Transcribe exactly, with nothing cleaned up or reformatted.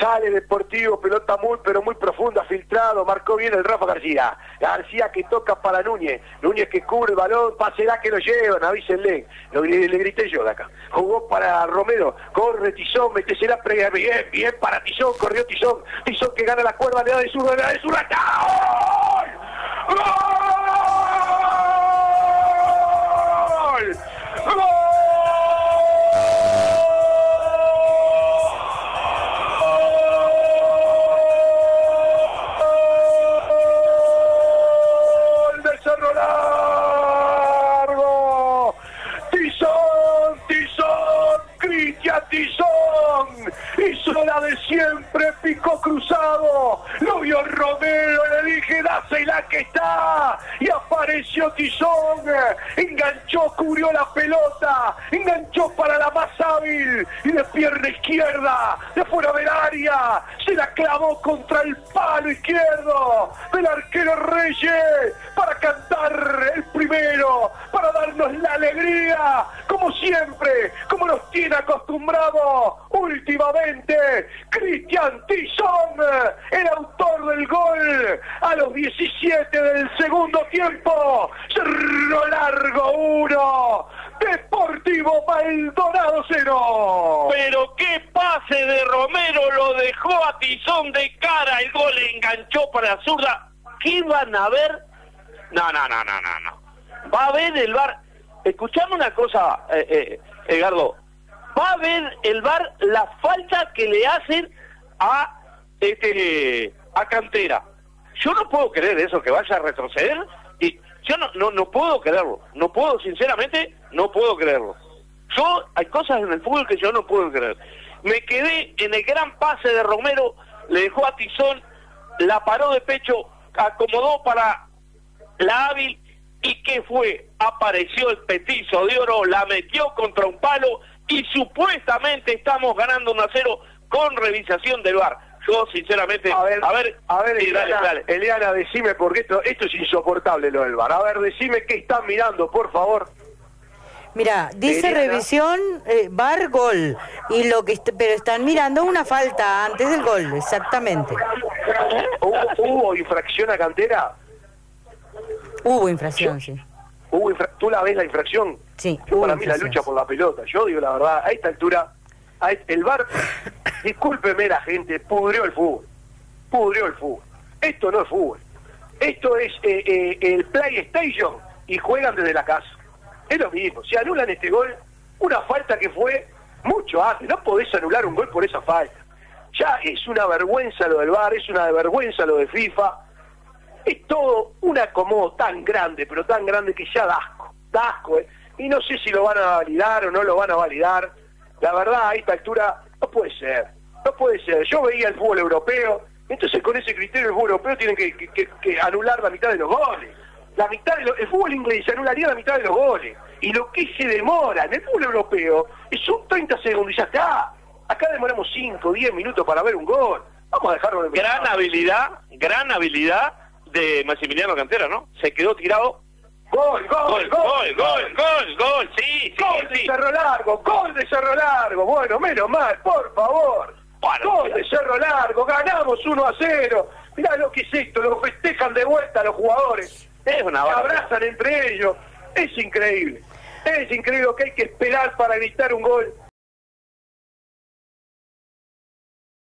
Sale Deportivo, pelota muy pero muy profunda, filtrado, marcó bien el Rafa García. García que toca para Núñez, Núñez que cubre el balón, pásela que lo llevan, avísenle. Lo, le, le grité yo de acá. Jugó para Romero, corre Tizón, metesela, bien, bien para Tizón, corrió Tizón, Tizón que gana la cuerda, le da de zurda, le da de zurda, ¡gol! ¡Gol! ¡Gol! Tizón hizo la de siempre, picó cruzado, lo vio Romero, le dije dásela que está, y apareció Tizón, enganchó, cubrió la pelota, enganchó para la más hábil, y de pierna izquierda, de fuera del área, se la clavó contra el palo izquierdo del arquero Reyes, para cantar el primero, para darnos la alegría, como siempre, como nos tiene acostumbrados últimamente, Cristian Tizón, el autor del gol, a los diecisiete del segundo tiempo. Cerro Largo uno, Deportivo Maldonado cero. Pero qué pase de Romero, lo dejó a Tizón de cara, el gol enganchó para la zurda. ¿Qué van a ver? No, no, no, no, no, no. Va a ver el V A R. Escuchame una cosa, eh, eh, Edgardo. Va a ver el V A R la falta que le hacen a este a Cantera. Yo no puedo creer eso, que vaya a retroceder, y yo no, no, no puedo creerlo, no puedo, sinceramente, no puedo creerlo. Yo, hay cosas en el fútbol que yo no puedo creer. Me quedé en el gran pase de Romero, le dejó a Tizón, la paró de pecho, acomodó para la hábil, y ¿qué fue? Apareció el petizo de oro, la metió contra un palo, y supuestamente estamos ganando uno a cero con revisación del V A R. Yo, sinceramente, a ver, a ver, a ver, sí, Eliana, dale, dale. Eliana, decime, porque esto, esto es insoportable lo del V A R. A ver, decime qué están mirando, por favor. Mira, dice Eliana. revisión, eh, V A R, gol, y lo que est pero están mirando una falta antes del gol, exactamente. ¿Hubo, hubo infracción a Cantera? Hubo infracción, sí. ¿Hubo infra ¿Tú la ves la infracción? Sí, Yo, hubo para mí la infracción. lucha por la pelota. Yo digo la verdad, a esta altura, a este, el V A R, discúlpeme la gente, pudrió el fútbol. Pudrió el fútbol. Esto no es fútbol. Esto es eh, eh, el PlayStation y juegan desde la casa. Es lo mismo. Si anulan este gol, una falta que fue mucho antes. No podés anular un gol por esa falta. Ya es una vergüenza lo del V A R, es una vergüenza lo de FIFA. Es todo un acomodo tan grande, pero tan grande que ya da asco. Da asco, ¿eh? Y no sé si lo van a validar o no lo van a validar. La verdad, a esta altura, no puede ser. No puede ser. Yo veía el fútbol europeo, entonces con ese criterio el fútbol europeo tiene que, que, que, que anular la mitad de los goles. La mitad de lo, el fútbol inglés anularía la mitad de los goles. Y lo que se demora en el fútbol europeo es un treinta segundos y ya está. Acá demoramos cinco, diez minutos para ver un gol. Vamos a dejarlo de Gran mirar. habilidad, gran habilidad de Maximiliano Cantera, ¿no? Se quedó tirado. Gol, gol, Gol, gol, gol, gol, gol, sí, sí, Gol de sí. Cerro Largo, gol de Cerro Largo. Bueno, menos mal, por favor. Bueno, Gol de Cerro Largo, ganamos uno a cero. Mirá lo que es esto, lo festejan de vuelta los jugadores. Es una Se barbaridad. abrazan entre ellos. Es increíble. Es increíble que hay que esperar para gritar un gol.